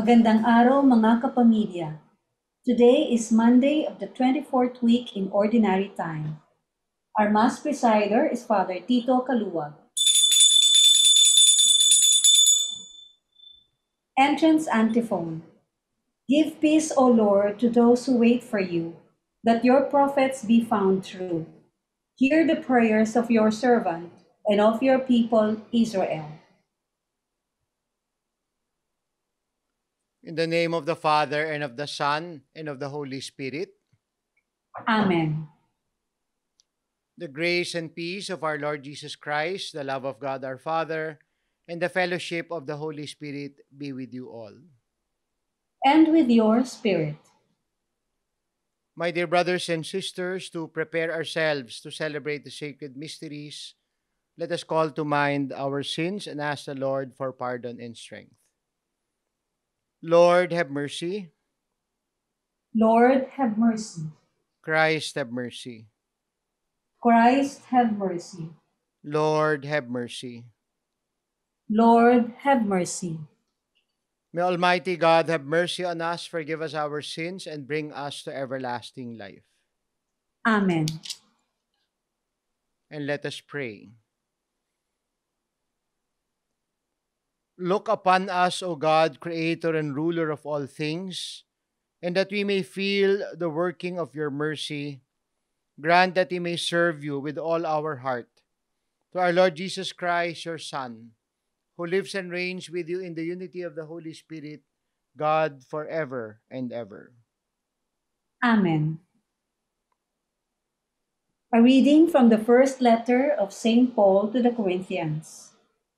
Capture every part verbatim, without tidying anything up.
Magandang araw mga kapamilya. Today is Monday of the twenty-fourth week in Ordinary Time. Our Mass presider is Father Tito Caluag. Entrance Antiphon. Give peace, O Lord, to those who wait for you, that your prophets be found true. Hear the prayers of your servant and of your people Israel. In the name of the Father, and of the Son, and of the Holy Spirit. Amen. The grace and peace of our Lord Jesus Christ, the love of God our Father, and the fellowship of the Holy Spirit be with you all. And with your spirit. My dear brothers and sisters, to prepare ourselves to celebrate the sacred mysteries, let us call to mind our sins and ask the Lord for pardon and strength. Lord, have mercy. Lord, have mercy. Christ, have mercy. Christ, have mercy. Lord, have mercy. Lord, have mercy. May Almighty God have mercy on us, forgive us our sins, and bring us to everlasting life. Amen. And let us pray. Look upon us, O God, Creator and Ruler of all things, and that we may feel the working of your mercy. Grant that we may serve you with all our heart. To our Lord Jesus Christ, your Son, who lives and reigns with you in the unity of the Holy Spirit, God, forever and ever. Amen. A reading from the first letter of Saint Paul to the Corinthians.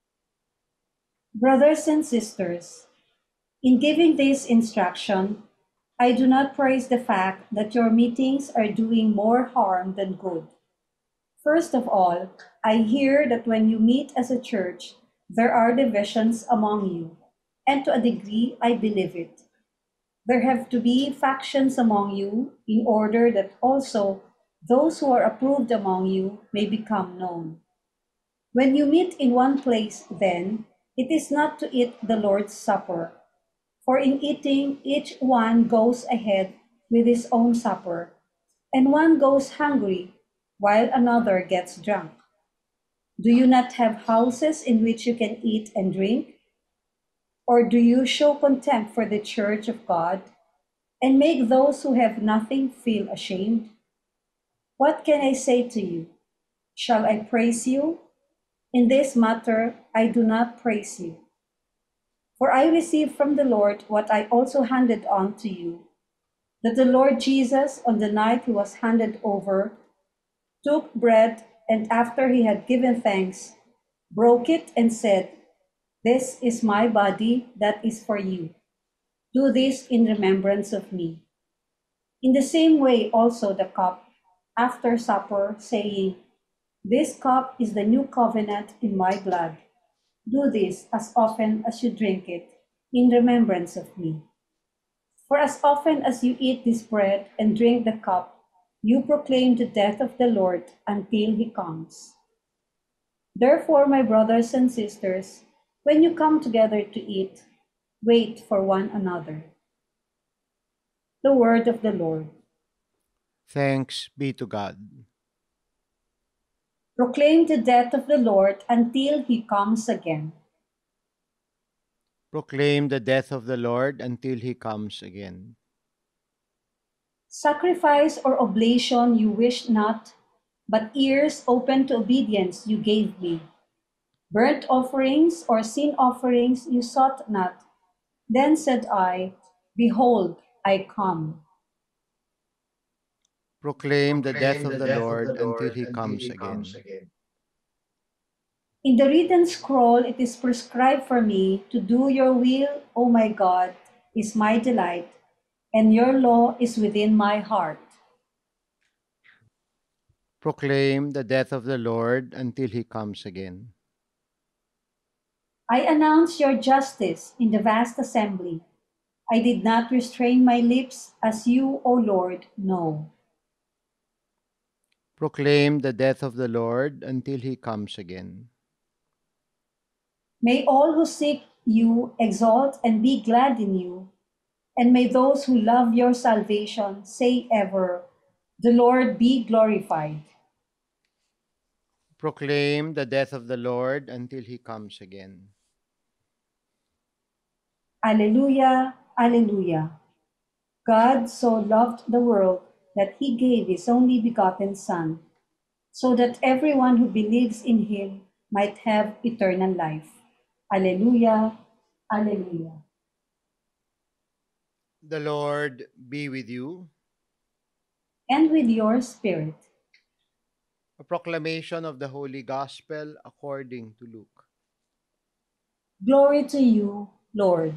Brothers and sisters, in giving this instruction, I do not praise the fact that your meetings are doing more harm than good. First of all, I hear that when you meet as a church, there are divisions among you, and to a degree I believe it. There have to be factions among you in order that also those who are approved among you may become known. When you meet in one place, then, it is not to eat the Lord's Supper, for in eating each one goes ahead with his own supper, and one goes hungry while another gets drunk. Do you not have houses in which you can eat and drink? Or do you show contempt for the church of God and make those who have nothing feel ashamed? What can I say to you? Shall I praise you? In this matter, I do not praise you. For I received from the Lord what I also handed on to you, that the Lord Jesus, on the night he was handed over, took bread, and after he had given thanks, broke it and said, "This is my body that is for you. Do this in remembrance of me." In the same way also the cup, after supper, saying, "This cup is the new covenant in my blood. Do this as often as you drink it, in remembrance of me. For as often as you eat this bread and drink the cup, you proclaim the death of the Lord until he comes. Therefore, my brothers and sisters, when you come together to eat, wait for one another." The word of the Lord. Thanks be to God. Proclaim the death of the Lord until he comes again. Proclaim the death of the Lord until he comes again. Sacrifice or oblation you wished not, but ears open to obedience you gave me. Burnt offerings or sin offerings you sought not. Then said I, "Behold, I come." Proclaim the death Proclaim of the the death of the Lord until Lord he until comes he comes again. again. In the written scroll it is prescribed for me to do your will, O my God, is my delight, and your law is within my heart. Proclaim the death of the Lord until he comes again. I announce your justice in the vast assembly. I did not restrain my lips, as you, O Lord, know. Proclaim the death of the Lord until he comes again. May all who seek you exalt and be glad in you. And may those who love your salvation say ever, the Lord be glorified. Proclaim the death of the Lord until he comes again. Alleluia, Alleluia. God so loved the world that he gave his only begotten Son, so that everyone who believes in him might have eternal life. Alleluia, Alleluia. The Lord be with you. And with your spirit. A proclamation of the Holy Gospel according to Luke. Glory to you, Lord.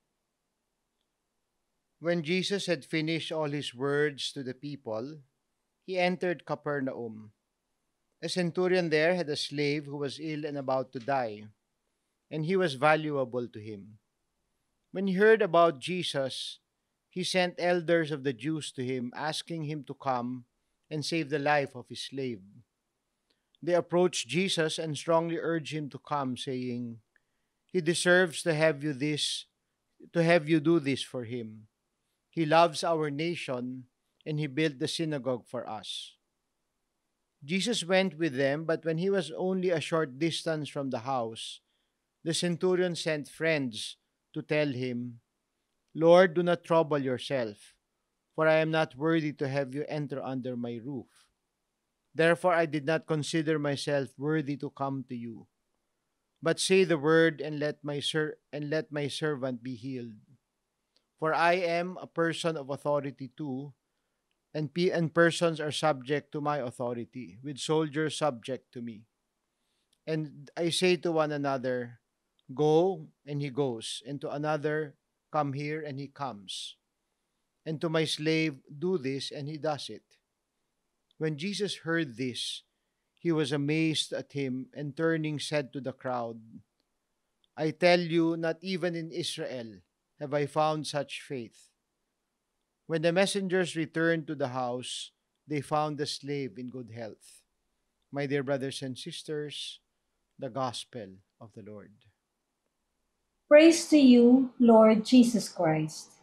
When Jesus had finished all his words to the people, he entered Capernaum. A centurion there had a slave who was ill and about to die, and he was valuable to him. When he heard about Jesus, he sent elders of the Jews to him, asking him to come and save the life of his slave. They approached Jesus and strongly urged him to come, saying, "He deserves to have you this, to have you do this for him. He loves our nation, and he built the synagogue for us." Jesus went with them, but when he was only a short distance from the house, the centurion sent friends to tell him, "Lord, do not trouble yourself, for I am not worthy to have you enter under my roof. Therefore I did not consider myself worthy to come to you. But say the word and let my ser- and let my servant be healed. For I am a person of authority too, and, pe- and persons are subject to my authority, with soldiers subject to me. And I say to one another, go, and he goes, and to another, come here, and he comes. And to my slave, do this, and he does it." When Jesus heard this, he was amazed at him, and turning said to the crowd, "I tell you, not even in Israel have I found such faith." When the messengers returned to the house, they found the slave in good health. My dear brothers and sisters, the gospel of the Lord. Praise to you, Lord Jesus Christ.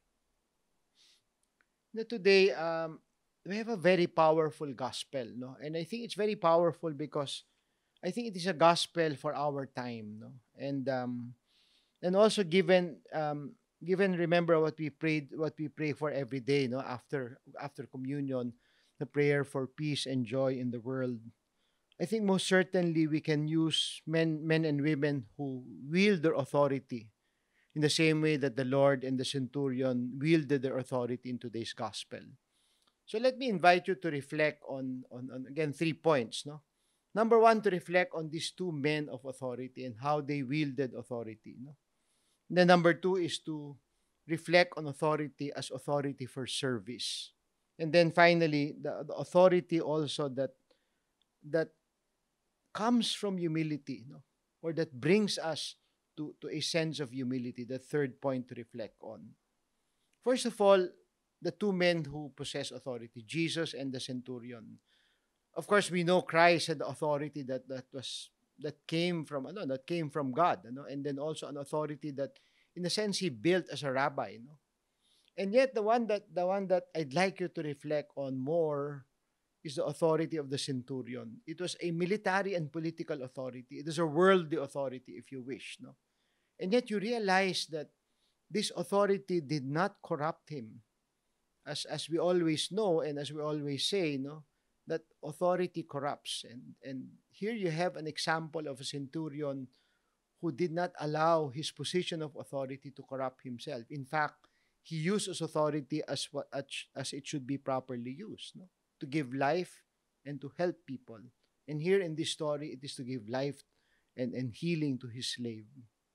Now today, um, we have a very powerful gospel, no? And I think it's very powerful because I think it is a gospel for our time, no? And um, and also given um, given remember what we prayed, what we pray for every day, no? After after communion, the prayer for peace and joy in the world. I think most certainly we can use men men and women who wield their authority in the same way that the Lord and the centurion wielded their authority in today's gospel. So let me invite you to reflect on, on, on again three points. No, number one, to reflect on these two men of authority and how they wielded authority. No, then number two is to reflect on authority as authority for service, and then finally the, the authority also that that comes from humility, no, or that brings us to to a sense of humility. The third point to reflect on. First of all, the two men who possess authority, Jesus and the centurion. Of course, we know Christ had the authority that that was that came from ano, that came from God, ano, and then also an authority that, in a sense, he built as a rabbi. No? And yet, the one that the one that I'd like you to reflect on more is the authority of the centurion. It was a military and political authority. It is a worldly authority, if you wish. No, and yet you realize that this authority did not corrupt him, as as we always know and as we always say, no, that authority corrupts. And and here you have an example of a centurion who did not allow his position of authority to corrupt himself. In fact, he used his authority as what as, as it should be properly used, no, to give life and to help people. And here in this story, it is to give life and, and healing to his slave.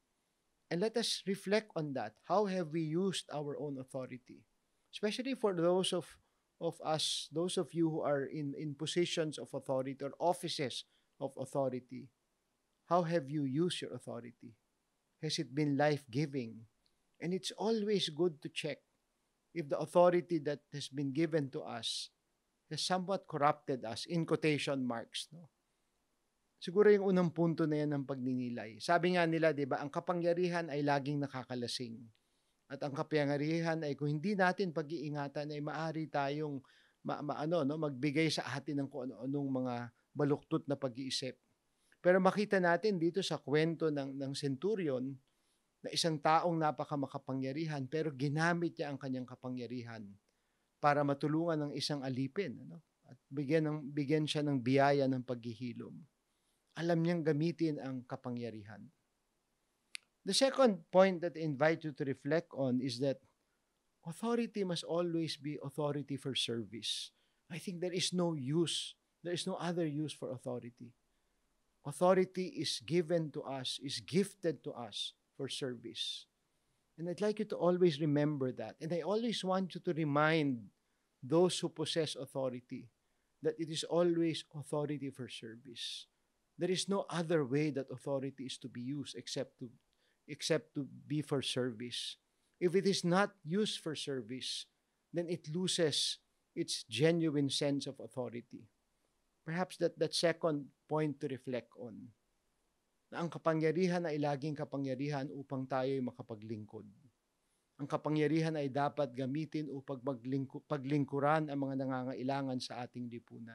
And let us reflect on that. How have we used our own authority? Especially for those of, of us, those of you who are in, in positions of authority or offices of authority. How have you used your authority? Has it been life giving? And it's always good to check if the authority that has been given to us has somewhat corrupted us, in quotation marks. No? Siguro yung unang punto na yan ng pagninilay. Sabi nga nila, di ba, ang kapangyarihan ay laging nakakalasing. At ang kapangyarihan ay kung hindi natin pag-iingatan ay maari tayong ma, ma- ano, no, magbigay sa atin ng kung ano-anong mga baluktot na pag-iisip. Pero makita natin dito sa kwento ng, ng centurion na isang taong napakamakapangyarihan pero ginamit niya ang kanyang kapangyarihan para matulungan ng isang alipin. Ano? At bigyan, ng, bigyan siya ng biyaya ng paghihilom. Alam niyang gamitin ang kapangyarihan. The second point that I invite you to reflect on is that authority must always be authority for service. I think there is no use, there is no other use for authority. Authority is given to us, is gifted to us for service. And I'd like you to always remember that. And I always want you to remind those who possess authority that it is always authority for service. There is no other way that authority is to be used except to except to be for service. If it is not used for service, then it loses its genuine sense of authority. Perhaps that that second point to reflect on. Na ang kapangyarihan ay laging kapangyarihan upang tayo ay makapaglingkod. Ang kapangyarihan ay dapat gamitin upang maglingku, paglingkuran ang mga nangangailangan sa ating lipunan.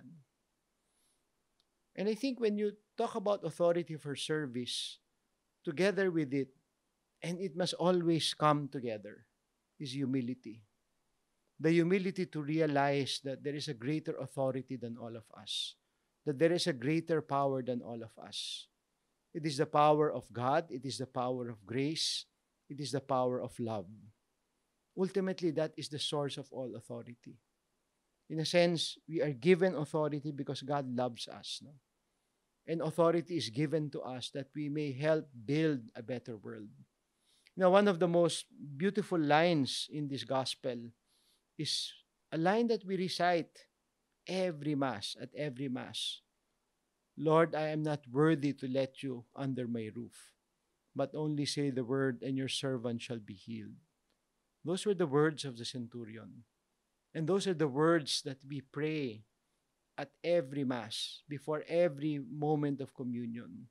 And I think when you talk about authority for service, together with it, and it must always come together, is humility. The humility to realize that there is a greater authority than all of us, that there is a greater power than all of us. It is the power of God, it is the power of grace, it is the power of love. Ultimately, that is the source of all authority. In a sense, we are given authority because God loves us. No? And authority is given to us that we may help build a better world. Now, one of the most beautiful lines in this gospel is a line that we recite every Mass, at every Mass. Lord, I am not worthy to let you under my roof, but only say the word and your servant shall be healed. Those were the words of the centurion. And those are the words that we pray at every Mass, before every moment of communion.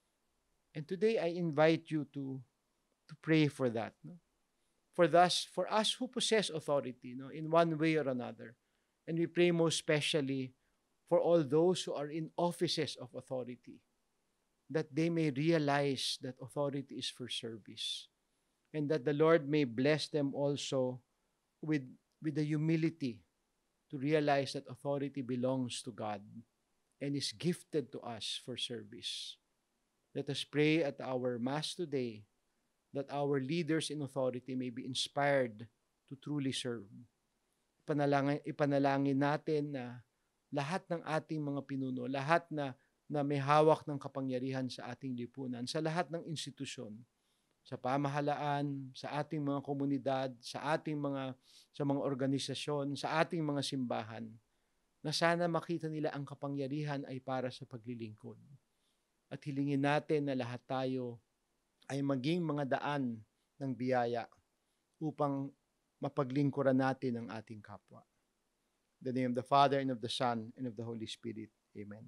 And today I invite you to, to pray for that. No? For thus, for us who possess authority, no, in one way or another. And we pray most especially for all those who are in offices of authority, that they may realize that authority is for service, and that the Lord may bless them also with, with the humility to realize that authority belongs to God and is gifted to us for service. Let us pray at our Mass today that our leaders in authority may be inspired to truly serve. Ipanalangin, ipanalangin natin na lahat ng ating mga pinuno, lahat na, na may hawak ng kapangyarihan sa ating lipunan, sa lahat ng institusyon, sa pamahalaan, sa ating mga komunidad, sa ating mga sa mga organisasyon, sa ating mga simbahan, na sana makita nila ang kapangyarihan ay para sa paglilingkod. At hilingin natin na lahat tayo ay maging mga daan ng biyaya upang mapaglingkuran natin ang ating kapwa. In the name of the Father, and of the Son, and of the Holy Spirit. Amen.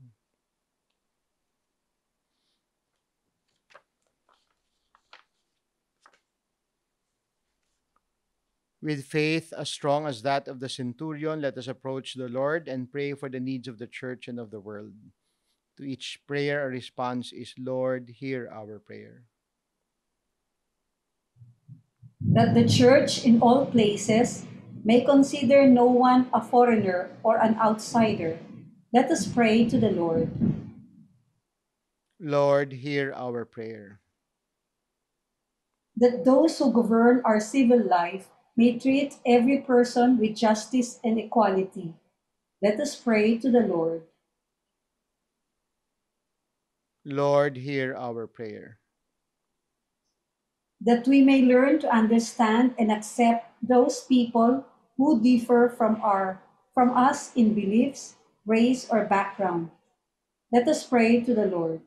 With faith as strong as that of the centurion, let us approach the Lord and pray for the needs of the church and of the world. To each prayer, a response is, Lord, hear our prayer. That the church in all places may consider no one a foreigner or an outsider. Let us pray to the Lord. Lord, hear our prayer. That those who govern our civil life may treat every person with justice and equality. Let us pray to the Lord. Lord, hear our prayer. That we may learn to understand and accept those people who differ from our from us in beliefs, race, or background. Let us pray to the Lord.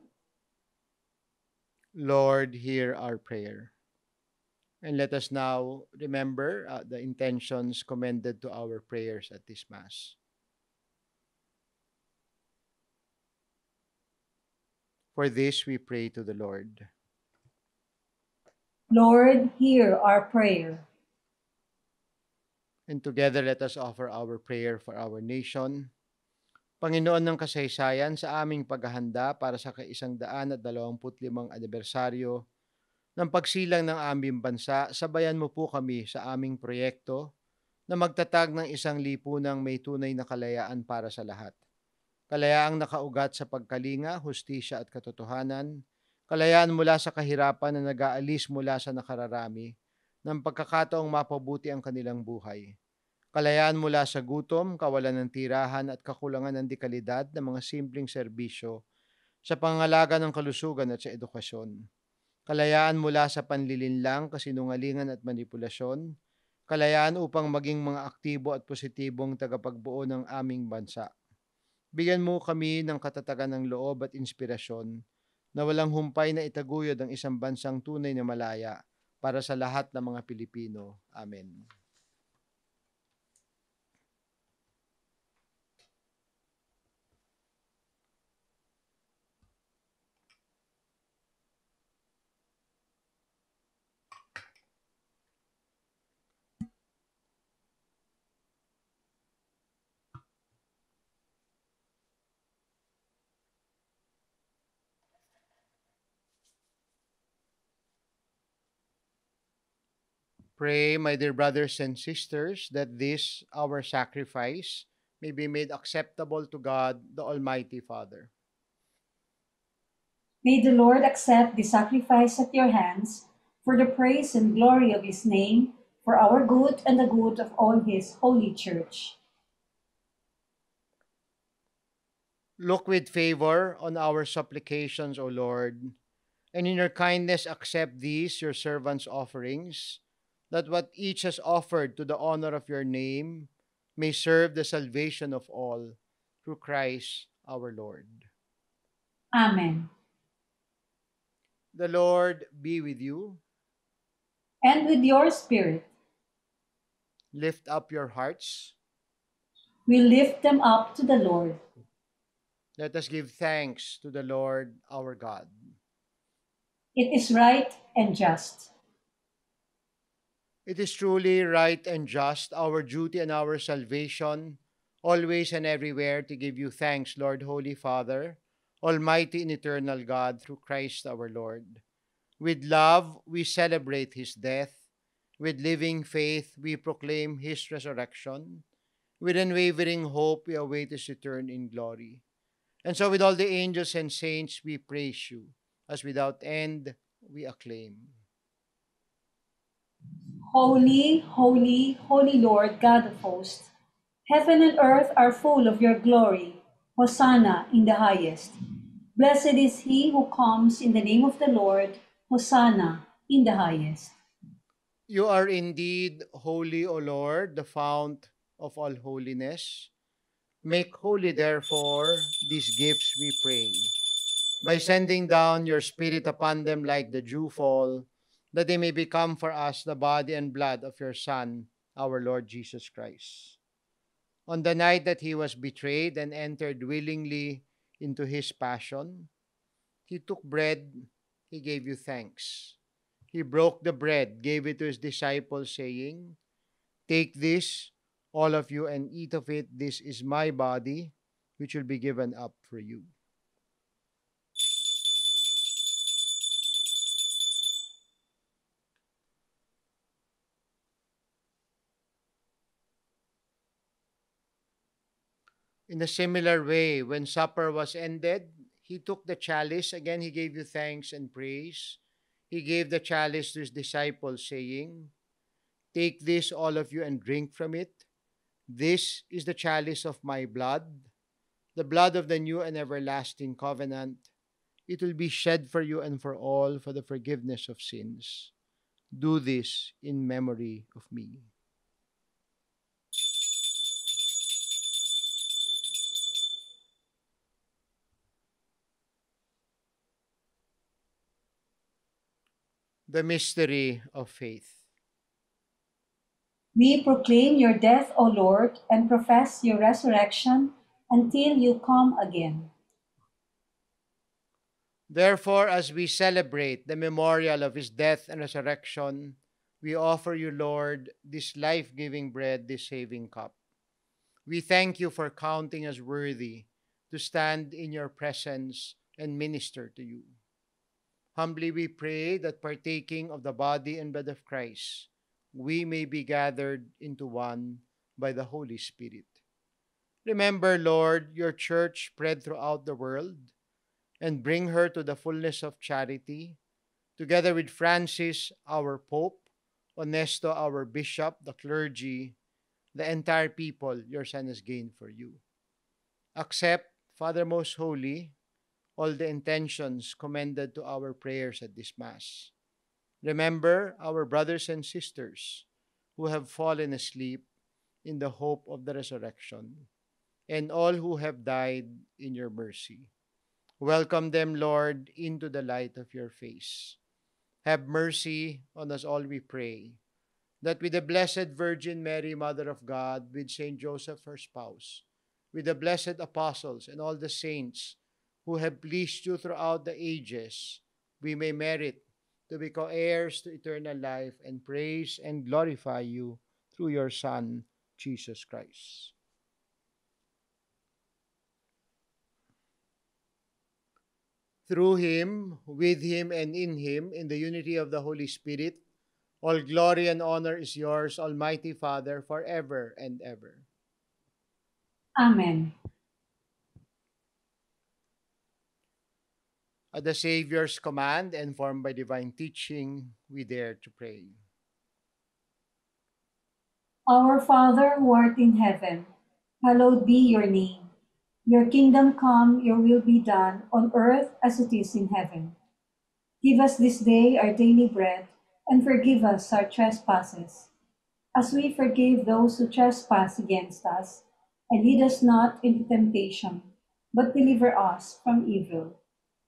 Lord, hear our prayer. And let us now remember uh, the intentions commended to our prayers at this Mass. For this we pray to the Lord. Lord, hear our prayer. And together let us offer our prayer for our nation. Panginoon ng kasaysayan, sa aming paghahanda para sa kaisang daan at dalawamput limang anibersaryo ng pagsilang ng aming bansa, sabayan mo po kami sa aming proyekto na magtatag ng isang lipunang may tunay na kalayaan para sa lahat. Kalayaang nakaugat sa pagkalinga, hustisya at katotohanan, kalayaan mula sa kahirapan na nag-aalis mula sa nakararami, ng pagkakataong mapabuti ang kanilang buhay. Kalayaan mula sa gutom, kawalan ng tirahan at kakulangan ng dekalidad ng mga simpleng serbisyo sa pangangalaga ng kalusugan at sa edukasyon. Kalayaan mula sa panlilinlang, kasinungalingan at manipulasyon. Kalayaan upang maging mga aktibo at positibong tagapagbuo ng aming bansa. Bigyan mo kami ng katatagan ng loob at inspirasyon na walang humpay na itaguyod ang isang bansang tunay na malaya para sa lahat ng mga Pilipino. Amen. Pray, my dear brothers and sisters, that this, our sacrifice, may be made acceptable to God, the Almighty Father. May the Lord accept the sacrifice at your hands for the praise and glory of his name, for our good and the good of all his holy church. Look with favor on our supplications, O Lord, and in your kindness accept these, your servants' offerings, that what each has offered to the honor of your name may serve the salvation of all, through Christ our Lord. Amen. The Lord be with you. And with your spirit, Lift up your hearts. we lift them up to the Lord. Let us give thanks to the Lord our God. It is right and just. It is truly right and just, our duty and our salvation, always and everywhere to give you thanks, Lord, Holy Father, Almighty and eternal God, through Christ our Lord. With love, we celebrate his death. With living faith, we proclaim his resurrection. With unwavering hope, we await his return in glory. And so with all the angels and saints, we praise you, as without end we acclaim. Holy, holy, holy Lord, God of hosts, heaven and earth are full of your glory. Hosanna in the highest. Blessed is he who comes in the name of the Lord. Hosanna in the highest. You are indeed holy, O Lord, the fount of all holiness. Make holy, therefore, these gifts, we pray, by sending down your Spirit upon them like the dewfall, that they may become for us the body and blood of your Son, our Lord Jesus Christ. On the night that he was betrayed and entered willingly into his passion, he took bread, he gave you thanks. He broke the bread, gave it to his disciples, saying, "Take this, all of you, and eat of it. This is my body, which will be given up for you." In a similar way, when supper was ended, he took the chalice. Again, he gave you thanks and praise. He gave the chalice to his disciples, saying, "Take this, all of you, and drink from it. This is the chalice of my blood, the blood of the new and everlasting covenant. It will be shed for you and for all for the forgiveness of sins. Do this in memory of me." The mystery of faith. We proclaim your death, O Lord, and profess your resurrection until you come again. Therefore, as we celebrate the memorial of his death and resurrection, we offer you, Lord, this life giving bread, this saving cup. We thank you for counting us worthy to stand in your presence and minister to you. Humbly we pray that partaking of the body and blood of Christ, we may be gathered into one by the Holy Spirit. Remember, Lord, your church spread throughout the world and bring her to the fullness of charity, together with Francis, our Pope, Onesto, our Bishop, the clergy, the entire people your Son has gained for you. Accept, Father Most Holy, all the intentions commended to our prayers at this Mass. Remember our brothers and sisters who have fallen asleep in the hope of the resurrection, and all who have died in your mercy. Welcome them, Lord, into the light of your face. Have mercy on us all, we pray, that with the Blessed Virgin Mary, Mother of God, with Saint Joseph, her spouse, with the blessed apostles and all the saints who have pleased you throughout the ages, we may merit to be co-heirs to eternal life and praise and glorify you through your Son, Jesus Christ. Through him, with him, and in him, in the unity of the Holy Spirit, all glory and honor is yours, Almighty Father, forever and ever. Amen. At the Savior's command and formed by divine teaching, we dare to pray. Our Father who art in heaven, hallowed be your name. Your kingdom come, your will be done, on earth as it is in heaven. Give us this day our daily bread, and forgive us our trespasses, as we forgive those who trespass against us. And lead us not into temptation, but deliver us from evil.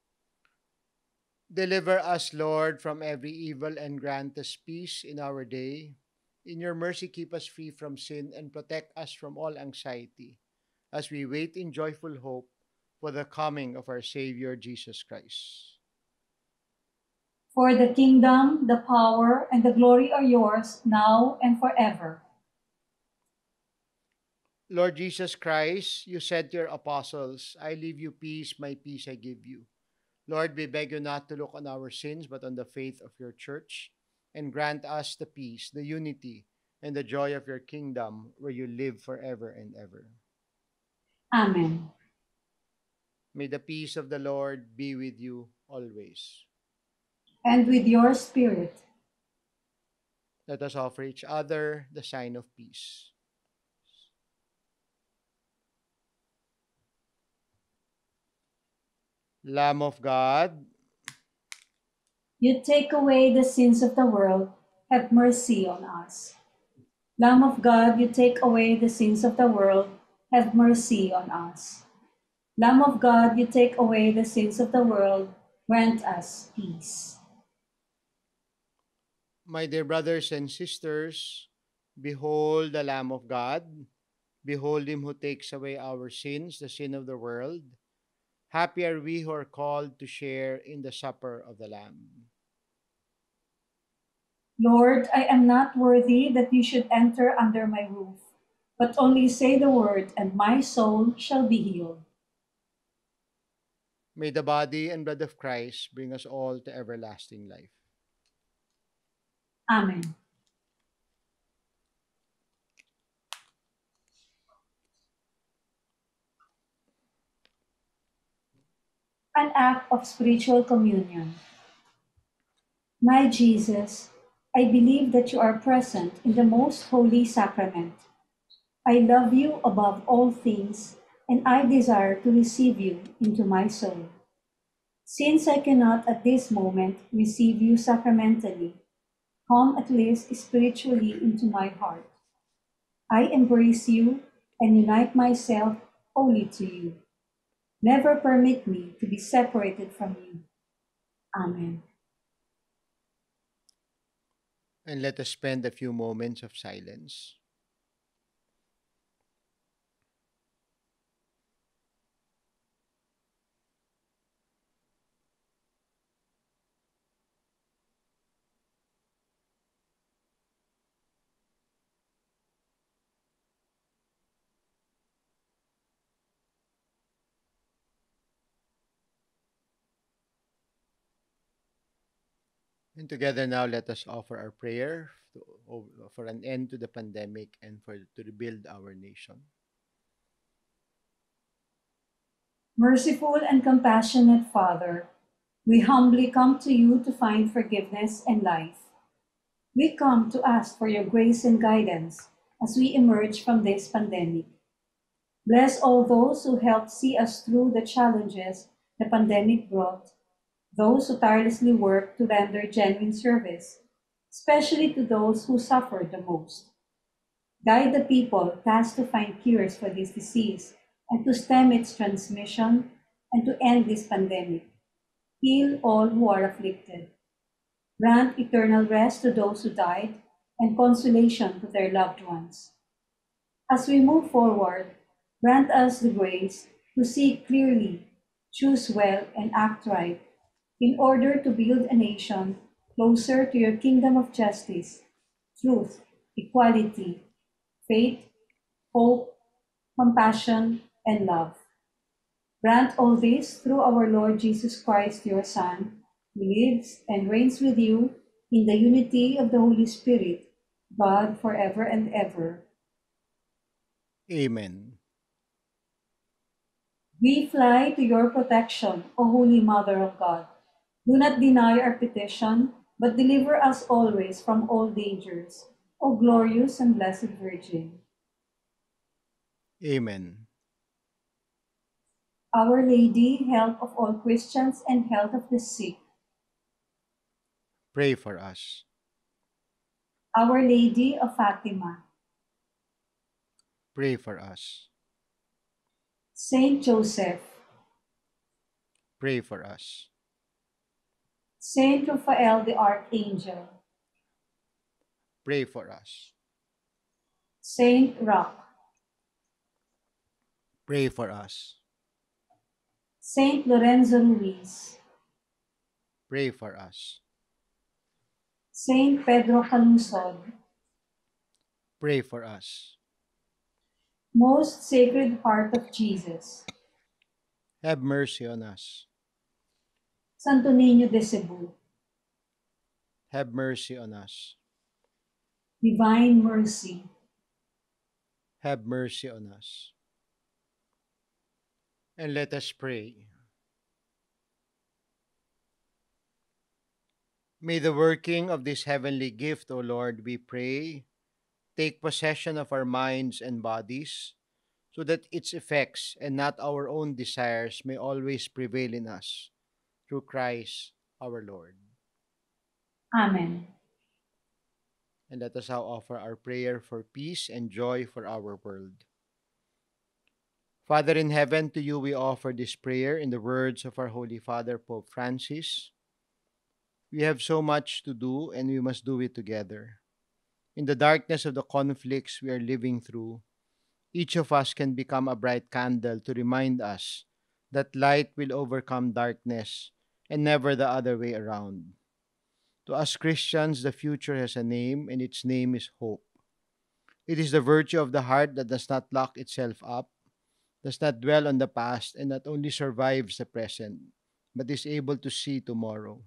Deliver us, Lord, from every evil and grant us peace in our day. In your mercy, keep us free from sin and protect us from all anxiety, as we wait in joyful hope for the coming of our Savior Jesus Christ. For the kingdom, the power, and the glory are yours, now and forever. Lord Jesus Christ, you said to your apostles, I leave you peace, my peace I give you. Lord, we beg you not to look on our sins, but on the faith of your church, and grant us the peace, the unity, and the joy of your kingdom, where you live forever and ever. Amen. May the peace of the Lord be with you always. And with your spirit. Let us offer each other the sign of peace. Lamb of God, You take away the sins of the world, have mercy on us. Lamb of God, you take away the sins of the world, have mercy on us. Lamb of God, you take away the sins of the world, grant us peace. my dear brothers and sisters, behold the Lamb of God. Behold him who takes away our sins, the sin of the world. Happy are we who are called to share in the supper of the Lamb. Lord, I am not worthy that you should enter under my roof, but only say the word, and my soul shall be healed. May the body and blood of Christ bring us all to everlasting life. Amen. An act of spiritual communion. My Jesus, I believe that you are present in the most holy sacrament. I love you above all things, and I desire to receive you into my soul. Since I cannot at this moment receive you sacramentally, come at least spiritually into my heart. I embrace you and unite myself wholly to you. Never permit me to be separated from you. Amen. And let us spend a few moments of silence. And together now, let us offer our prayer to, for an end to the pandemic and for to rebuild our nation. Merciful and compassionate Father, we humbly come to you to find forgiveness and life. We come to ask for your grace and guidance as we emerge from this pandemic. Bless all those who helped see us through the challenges the pandemic brought, those who tirelessly work to render genuine service, especially to those who suffered the most. Guide the people tasked to find cures for this disease and to stem its transmission and to end this pandemic. Heal all who are afflicted. Grant eternal rest to those who died and consolation to their loved ones. As we move forward, grant us the grace to see clearly, choose well, and act right in order to build a nation closer to your kingdom of justice, truth, equality, faith, hope, compassion, and love. Grant all this through our Lord Jesus Christ, your Son, who lives and reigns with you in the unity of the Holy Spirit, God forever and ever. Amen. We fly to your protection, O Holy Mother of God. Do not deny our petition, but deliver us always from all dangers, O glorious and blessed Virgin. Amen. Our Lady, help of all Christians and health of the sick. Pray for us. Our Lady of Fatima. Pray for us. Saint Joseph. Pray for us. Saint Raphael the Archangel. Pray for us. Saint Roch. Pray for us. Saint Lorenzo Ruiz. Pray for us. Saint Pedro Calusod. Pray for us. Most Sacred Heart of Jesus. Have mercy on us. Santo Niño de Cebu. Have mercy on us. Divine Mercy. Have mercy on us. And let us pray. May the working of this heavenly gift, O Lord, we pray, take possession of our minds and bodies, so that its effects and not our own desires may always prevail in us, through Christ our Lord. Amen. And let us now offer our prayer for peace and joy for our world. Father in heaven, to you we offer this prayer in the words of our Holy Father, Pope Francis. We have so much to do and we must do it together. In the darkness of the conflicts we are living through, each of us can become a bright candle to remind us that light will overcome darkness and never the other way around. To us Christians, the future has a name, and its name is hope. It is the virtue of the heart that does not lock itself up, does not dwell on the past, and not only survives the present, but is able to see tomorrow.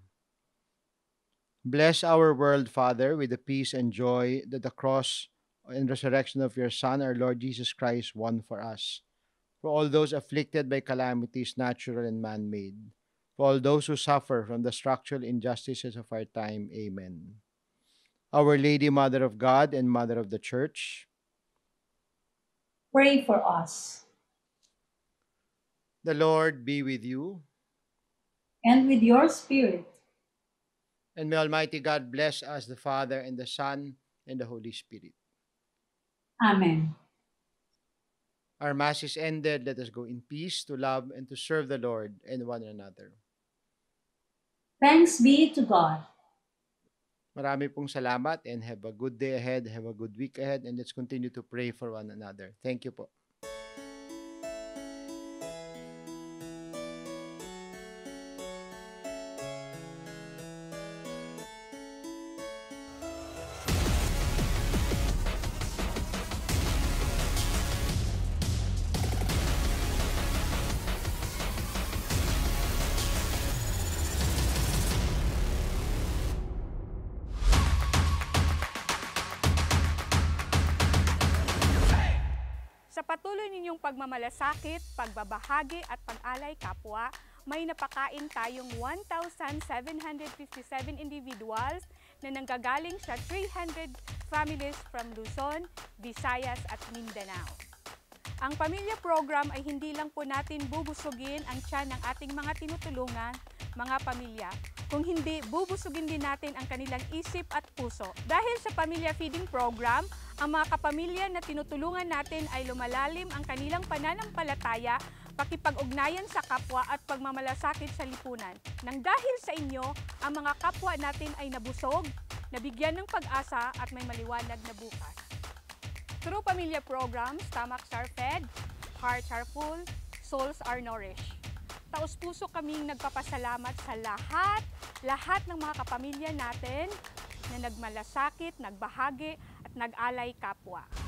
Bless our world, Father, with the peace and joy that the cross and resurrection of your Son, our Lord Jesus Christ, won for us. For all those afflicted by calamities, natural and man-made. For all those who suffer from the structural injustices of our time. Amen. Our Lady, Mother of God and Mother of the Church, Pray for us. the Lord be with you, And with your spirit. and may Almighty God bless us, the Father, and the Son, and the Holy Spirit. Amen. Our Mass is ended. Let us go in peace to love and to serve the Lord and one another. Thanks be to God. Marami pong salamat and have a good day ahead, have a good week ahead, and let's continue to pray for one another. Thank you po. patuloy ninyong pagmamalasakit, pagbabahagi at pag-alay kapwa, may napakain tayong one thousand seven hundred fifty-seven individuals na nanggagaling sa three hundred families from Luzon, Visayas at Mindanao. Ang pamilya program ay hindi lang po natin bubusugin ang tiyan ng ating mga tinutulungan, mga pamilya, kung hindi, bubusugin din natin ang kanilang isip at puso. Dahil sa pamilya feeding program, ang mga kapamilya na tinutulungan natin ay lumalalim ang kanilang pananampalataya, pakipag-ugnayan sa kapwa at pagmamalasakit sa lipunan. Nang dahil sa inyo, ang mga kapwa natin ay nabusog, nabigyan ng pag-asa at may maliwanag na bukas. Through pamilya programs, stomachs are fed, hearts are full, souls are nourished. Taos-puso kaming nagpapasalamat sa lahat, lahat ng mga kapamilya natin na nagmalasakit, nagbahagi at nag-alay kapwa.